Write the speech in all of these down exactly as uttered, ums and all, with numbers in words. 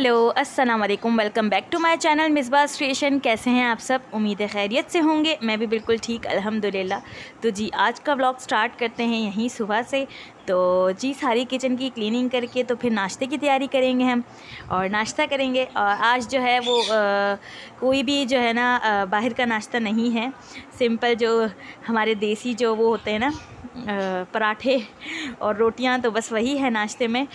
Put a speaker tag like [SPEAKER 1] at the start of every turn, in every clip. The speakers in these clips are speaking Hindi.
[SPEAKER 1] हेलो अस्सलाम वालेकुम, welcome back to my channel Misba station. कैसे हैं आप सब? उम्मीद है खैरियत से होंगे। मैं भी बिल्कुल ठीक अल्हम्दुलिल्लाह। तो जी आज का व्लॉग स्टार्ट करते हैं यहीं सुबह से। तो जी सारी किचन की क्लीनिंग करके तो फिर नाश्ते की तैयारी करेंगे हम और नाश्ता करेंगे। और आज जो है वो आ, कोई भी जो है ना आ, बाहर का नाश्ता नहीं है। सिंपल जो हमारे देसी जो वो होते हैं ना आ, पराठे और रोटियां, तो बस वही है नाश्ते में।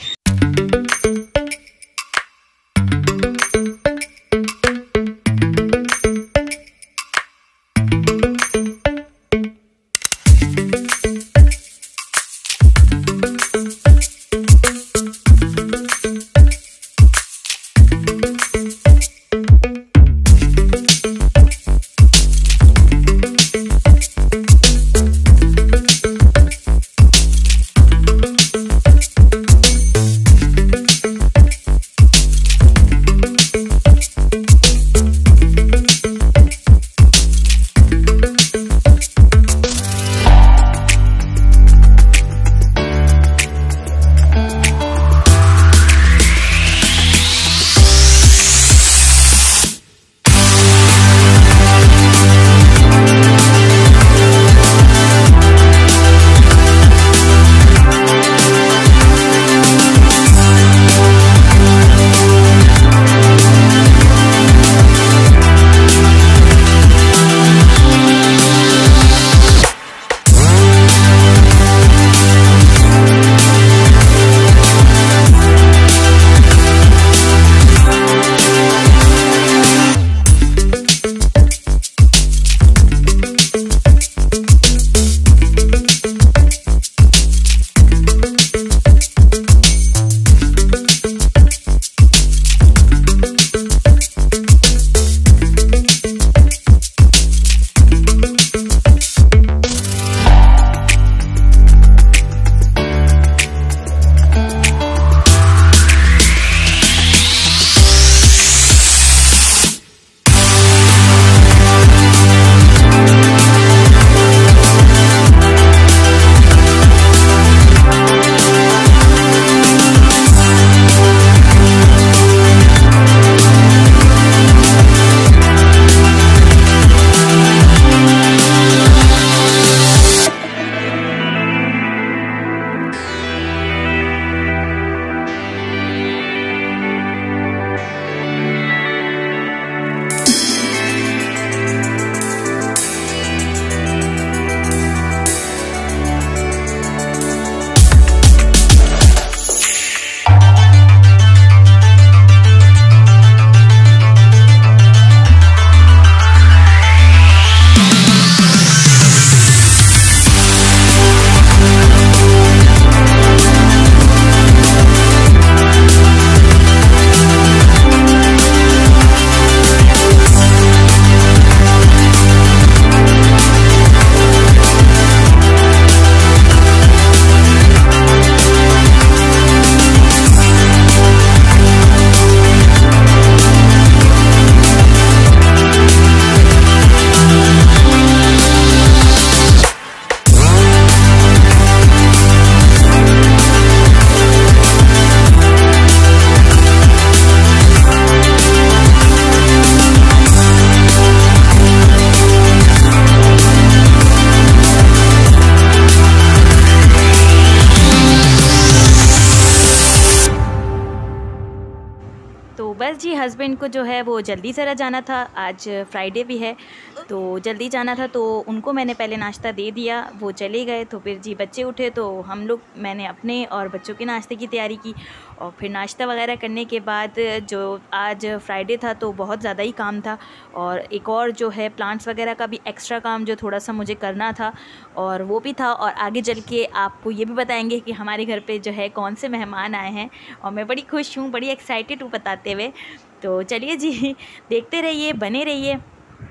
[SPEAKER 1] तो बस जी हस्बैंड को जो है वो जल्दी ज़रा जाना था, आज फ्राइडे भी है तो जल्दी जाना था, तो उनको मैंने पहले नाश्ता दे दिया, वो चले गए। तो फिर जी बच्चे उठे तो हम लोग मैंने अपने और बच्चों के नाश्ते की तैयारी की। और फिर नाश्ता वगैरह करने के बाद जो आज फ्राइडे था तो बहुत ज़्यादा ही काम था और एक और जो है प्लांट्स वगैरह का भी एक्स्ट्रा काम जो थोड़ा सा मुझे करना था और वो भी था। और आगे चल के आपको ये भी बताएंगे कि हमारे घर पे जो है कौन से मेहमान आए हैं और मैं बड़ी खुश हूँ, बड़ी एक्साइटेड हूँ बताते हुए। तो चलिए जी देखते रहिए, बने रहिए।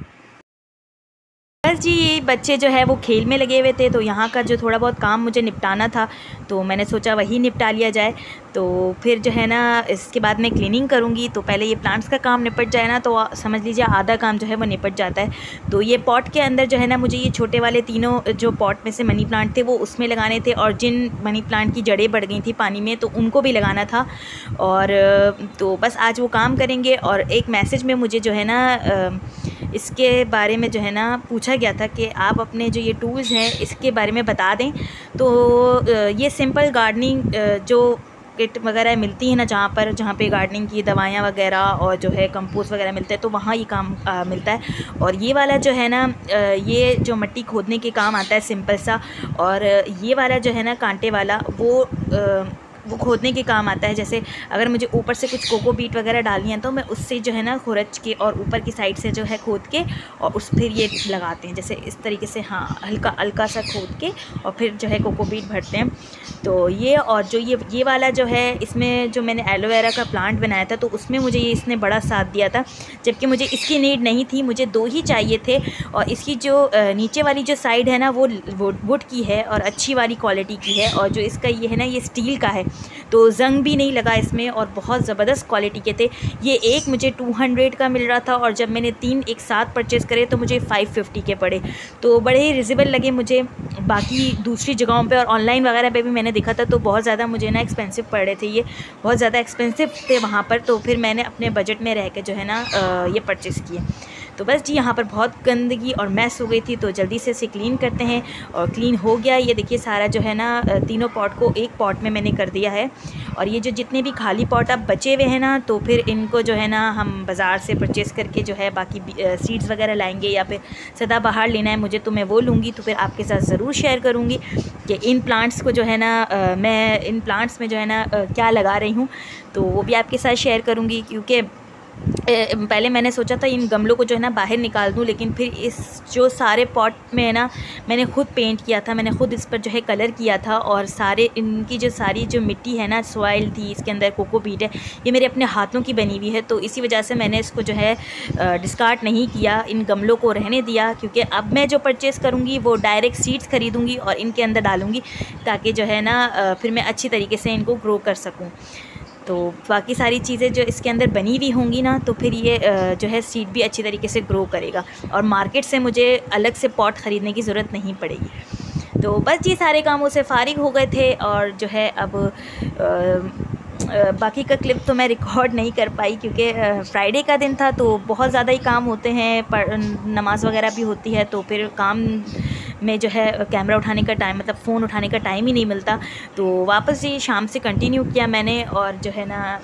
[SPEAKER 1] बस जी ये बच्चे जो है वो खेल में लगे हुए थे, तो यहाँ का जो थोड़ा बहुत काम मुझे निपटाना था तो मैंने सोचा वही निपटा लिया जाए। तो फिर जो है ना इसके बाद मैं क्लीनिंग करूँगी। तो पहले ये प्लांट्स का काम निपट जाए ना तो समझ लीजिए आधा काम जो है वो निपट जाता है। तो ये पॉट के अंदर जो है ना मुझे ये छोटे वाले तीनों जो पॉट में से मनी प्लांट थे वो उसमें लगाने थे, और जिन मनी प्लांट की जड़ें बढ़ गई थी पानी में तो उनको भी लगाना था। और तो बस आज वो काम करेंगे। और एक मैसेज में मुझे जो है ना इसके बारे में जो है ना पूछा गया था कि आप अपने जो ये टूल्स हैं इसके बारे में बता दें। तो ये सिंपल गार्डनिंग जो किट वगैरह मिलती है ना, जहाँ पर जहाँ पे गार्डनिंग की दवाइयाँ वगैरह और जो है कंपोस्ट वगैरह मिलते हैं, तो वहाँ ये काम आ, मिलता है। और ये वाला जो है ना आ, ये जो मिट्टी खोदने के काम आता है सिंपल सा, और ये वाला जो है ना कांटे वाला वो आ, वो खोदने के काम आता है। जैसे अगर मुझे ऊपर से कुछ कोकोपीट वगैरह डालनी है तो मैं उससे जो है ना खुरच के और ऊपर की साइड से जो है खोद के और उस फिर ये लगाते हैं, जैसे इस तरीके से, हाँ हल्का हल्का सा खोद के और फिर जो है कोकोपीट भरते हैं। तो ये और जो ये ये वाला जो है इसमें जो मैंने एलोवेरा का प्लांट बनाया था तो उसमें मुझे ये इसने बड़ा साथ दिया था, जबकि मुझे इसकी नीड नहीं थी, मुझे दो ही चाहिए थे। और इसकी जो नीचे वाली जो साइड है ना वो वुड की है और अच्छी वाली क्वालिटी की है, और जो इसका ये है ना ये स्टील का है, तो जंग भी नहीं लगा इसमें और बहुत ज़बरदस्त क्वालिटी के थे। ये एक मुझे टू हंड्रेड का मिल रहा था और जब मैंने तीन एक साथ परचेज़ करे तो मुझे फाइव फिफ्टी के पड़े, तो बड़े ही रिजनेबल लगे मुझे। बाकी दूसरी जगहों पे और ऑनलाइन वगैरह पे भी मैंने देखा था तो बहुत ज़्यादा मुझे ना एक्सपेंसिव पड़ रहे थे, ये बहुत ज़्यादा एक्सपेंसिव थे वहाँ पर। तो फिर मैंने अपने बजट में रह के जो है ना ये परचेज़ किए। तो बस जी यहाँ पर बहुत गंदगी और मैस हो गई थी, तो जल्दी से इसे क्लीन करते हैं। और क्लीन हो गया, ये देखिए सारा जो है ना तीनों पॉट को एक पॉट में मैंने कर दिया है। और ये जो जितने भी खाली पॉट अब बचे हुए हैं ना, तो फिर इनको जो है ना हम बाज़ार से परचेज़ करके जो है बाकी सीड्स वगैरह लाएंगे, या फिर सदाबहार लेना है मुझे तो मैं वो लूँगी। तो फिर आपके साथ ज़रूर शेयर करूँगी कि इन प्लांट्स को जो है ना आ, मैं इन प्लांट्स में जो है ना आ, क्या लगा रही हूँ, तो वो भी आपके साथ शेयर करूँगी। क्योंकि पहले मैंने सोचा था इन गमलों को जो है ना बाहर निकाल दूं, लेकिन फिर इस जो सारे पॉट में है ना मैंने खुद पेंट किया था, मैंने खुद इस पर जो है कलर किया था, और सारे इनकी जो सारी जो मिट्टी है ना सॉइल थी, इसके अंदर कोकोपीट है, ये मेरे अपने हाथों की बनी हुई है। तो इसी वजह से मैंने इसको जो है डिस्कार्ड नहीं किया, इन गमलों को रहने दिया। क्योंकि अब मैं जो परचेज़ करूँगी वो डायरेक्ट सीड्स खरीदूँगी और इनके अंदर डालूँगी, ताकि जो है ना फिर मैं अच्छी तरीके से इनको ग्रो कर सकूँ। तो बाकी सारी चीज़ें जो इसके अंदर बनी हुई होंगी ना, तो फिर ये जो है सीड भी अच्छी तरीके से ग्रो करेगा और मार्केट से मुझे अलग से पॉट ख़रीदने की ज़रूरत नहीं पड़ेगी। तो बस ये सारे कामों से फ़ारिग हो गए थे, और जो है अब आ, बाकी का क्लिप तो मैं रिकॉर्ड नहीं कर पाई क्योंकि फ्राइडे का दिन था, तो बहुत ज़्यादा ही काम होते हैं, पर नमाज़ वगैरह भी होती है, तो फिर काम में जो है कैमरा उठाने का टाइम, मतलब फ़ोन उठाने का टाइम ही नहीं मिलता। तो वापस ये शाम से कंटिन्यू किया मैंने, और जो है ना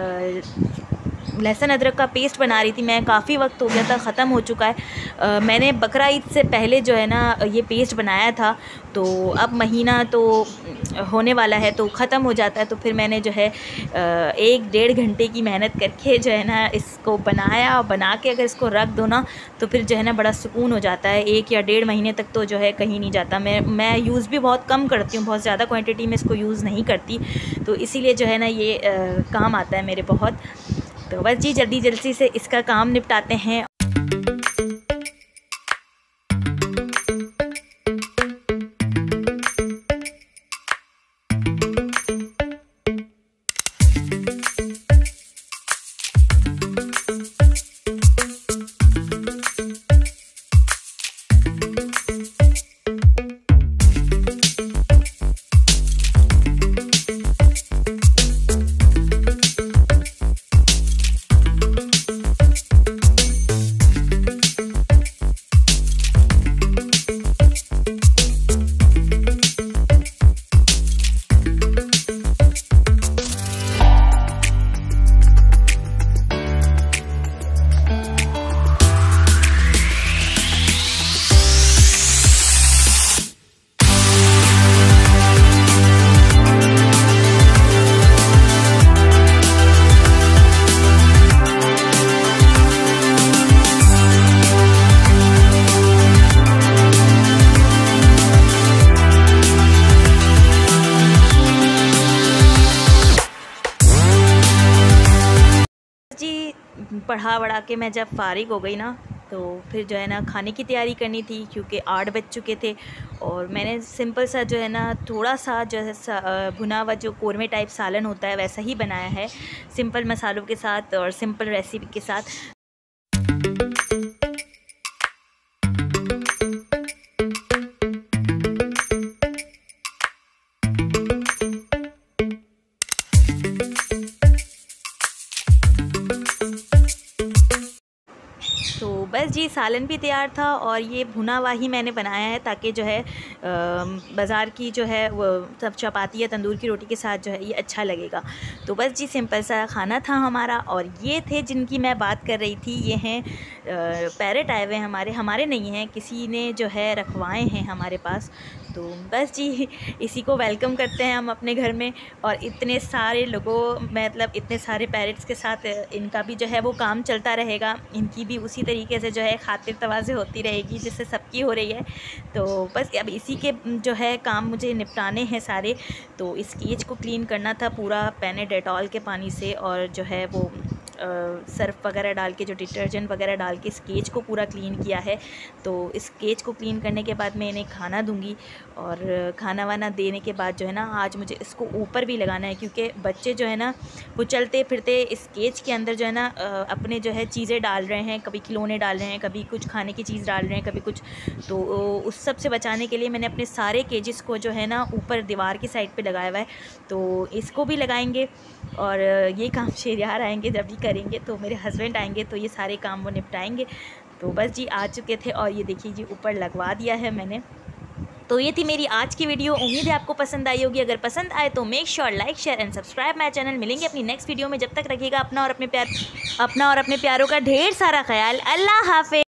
[SPEAKER 1] लहसुन अदरक का पेस्ट बना रही थी मैं, काफ़ी वक्त हो गया था, ख़त्म हो चुका है। आ, मैंने बकरा ईद से पहले जो है ना ये पेस्ट बनाया था, तो अब महीना तो होने वाला है तो ख़त्म हो जाता है। तो फिर मैंने जो है एक डेढ़ घंटे की मेहनत करके जो है ना इसको बनाया, और बना के अगर इसको रख दो ना तो फिर जो है ना बड़ा सुकून हो जाता है। एक या डेढ़ महीने तक तो जो है कहीं नहीं जाता। मैं मैं यूज़ भी बहुत कम करती हूँ, बहुत ज़्यादा क्वांटिटी में इसको यूज़ नहीं करती, तो इसीलिए जो है ना ये आ, काम आता है मेरे बहुत। तो बस जी जल्दी जल्दी से इसका काम निपटाते हैं। पढ़ा वढ़ा के मैं जब फ़ारिग हो गई ना, तो फिर जो है ना खाने की तैयारी करनी थी क्योंकि आठ बज चुके थे। और मैंने सिंपल सा जो है ना थोड़ा सा जो है भुना हुआ जो कौरमे टाइप सालन होता है वैसा ही बनाया है, सिंपल मसालों के साथ और सिंपल रेसिपी के साथ। तो बस जी सालन भी तैयार था और ये भुना हुआ ही मैंने बनाया है ताकि जो है बाज़ार की जो है वो सब चपाती या तंदूर की रोटी के साथ जो है ये अच्छा लगेगा। तो बस जी सिंपल सा खाना था हमारा। और ये थे जिनकी मैं बात कर रही थी, ये हैं पैरेट आए हुए हमारे हमारे नहीं हैं, किसी ने जो है रखवाए हैं हमारे पास। तो बस जी इसी को वेलकम करते हैं हम अपने घर में। और इतने सारे लोगों मतलब इतने सारे पैरेट्स के साथ इनका भी जो है वो काम चलता रहेगा, इनकी भी उसी तरीके से जो है खातिर तवाज़े होती रहेगी जिससे सबकी हो रही है। तो बस अब इसी के जो है काम मुझे निपटाने हैं सारे। तो इस केज को क्लीन करना था पूरा पैने डेटॉल के पानी से और जो है वो सर्फ वगैरह डाल के जो डिटर्जेंट वगैरह डाल के इस केज को पूरा क्लीन किया है। तो इस केज को क्लीन करने के बाद मैं इन्हें खाना दूंगी और खाना वाना देने के बाद जो है ना आज मुझे इसको ऊपर भी लगाना है क्योंकि बच्चे जो है ना वो चलते फिरते इस केज के अंदर जो है ना अपने जो है चीज़ें डाल रहे हैं, कभी खिलौने डाल रहे हैं, कभी कुछ खाने की चीज़ डाल रहे हैं, कभी कुछ। तो उस सब से बचाने के लिए मैंने अपने सारे केजेस को जो है ना ऊपर दीवार की साइड पे लगाया हुआ है। तो इसको भी लगाएंगे और ये काम शेरियार आएंगे जब भी करेंगे, तो मेरे हस्बैंड आएंगे तो ये सारे काम वो निपटाएंगे। तो बस जी आ चुके थे और ये देखिए जी ऊपर लगवा दिया है मैंने। तो ये थी मेरी आज की वीडियो, उम्मीद है आपको पसंद आई होगी। अगर पसंद आए तो make sure like share and subscribe my channel. मिलेंगे अपनी नेक्स्ट वीडियो में, जब तक रखिएगा अपना और अपने प्यार अपना और अपने प्यारों का ढेर सारा ख्याल। अल्लाह हाफ़िज़।